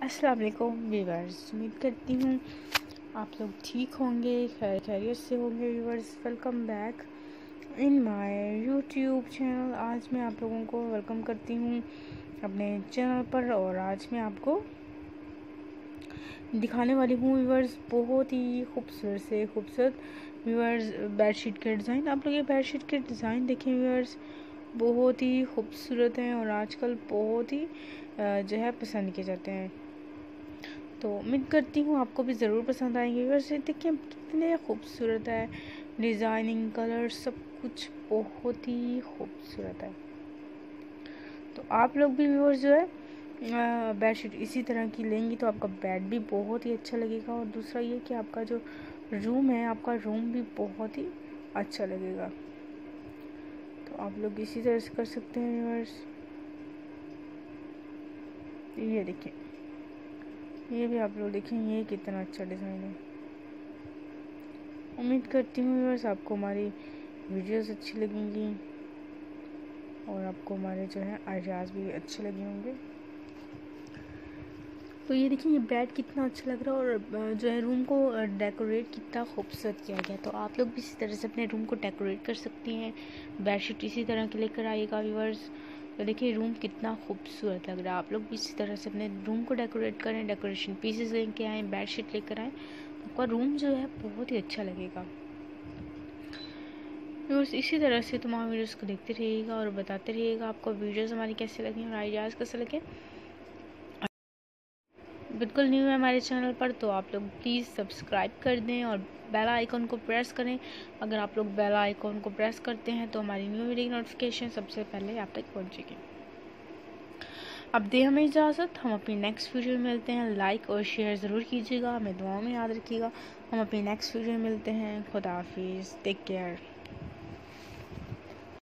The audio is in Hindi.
अस्सलाम वालेकुम व्यूअर्स, उम्मीद करती हूँ आप लोग ठीक होंगे, खैरियत से होंगे। Viewers, welcome back in my YouTube channel. आज मैं आप लोगों को वेलकम करती हूँ अपने चैनल पर और आज मैं आपको दिखाने वाली हूँ व्यूअर्स बहुत ही खूबसूरत से खूबसूरत व्यूअर्स बेडशीट के डिज़ाइन। आप लोग ये बेडशीट के डिज़ाइन देखें व्यूअर्स, बहुत ही खूबसूरत हैं और आजकल बहुत ही जो है पसंद किए जाते हैं। तो उम्मीद करती हूँ आपको भी ज़रूर पसंद आएंगे। वैसे देखिए कितने खूबसूरत है, डिज़ाइनिंग, कलर, सब कुछ बहुत ही खूबसूरत है। तो आप लोग भी व्यूअर्स जो है बेडशीट इसी तरह की लेंगी तो आपका बेड भी बहुत ही अच्छा लगेगा और दूसरा ये कि आपका जो रूम है, आपका रूम भी बहुत ही अच्छा लगेगा। तो आप लोग इसी तरह से कर सकते हैं व्यूअर्स। ये देखिए, ये भी आप लोग देखें, ये कितना अच्छा डिज़ाइन है। उम्मीद करती हूँ व्यूअर्स आपको हमारी वीडियोस अच्छी लगेंगी और आपको हमारे जो है आइडियाज़ भी अच्छे लगे होंगे। तो ये देखिए, ये बेड कितना अच्छा लग रहा है और जो है रूम को डेकोरेट कितना खूबसूरत किया गया। तो आप लोग भी इसी तरह से अपने रूम को डेकोरेट कर सकती हैं। बेडशीट इसी तरह के लेकर आइएगा व्यूअर्स। तो देखिए रूम कितना खूबसूरत लग रहा है। आप लोग भी इसी तरह से अपने रूम को डेकोरेट करें, डेकोरेशन पीसेस लेके आएँ, बेडशीट लेकर आएँ, आपका रूम जो है बहुत ही अच्छा लगेगा। व्यूअर्स, इसी तरह से तमाम वीडियोस को देखते रहिएगा और बताते रहिएगा आपको वीडियोस हमारी कैसे लगी और आइडियाज़ कैसे लगे। बिल्कुल न्यू है हमारे चैनल पर तो आप लोग प्लीज़ सब्सक्राइब कर दें और बेल आइकन को प्रेस करें। अगर आप लोग बेल आइकन को प्रेस करते हैं तो हमारी न्यू वीडियो की नोटिफिकेशन सबसे पहले आप तक पहुंचेगी। अब दे हमें इजाज़त, हम अपनी नेक्स्ट वीडियो में मिलते हैं। लाइक और शेयर ज़रूर कीजिएगा, हमें दुआ में याद रखिएगा। हम अपनी नेक्स्ट वीडियो में मिलते हैं। खुदा हाफिज़, टेक केयर।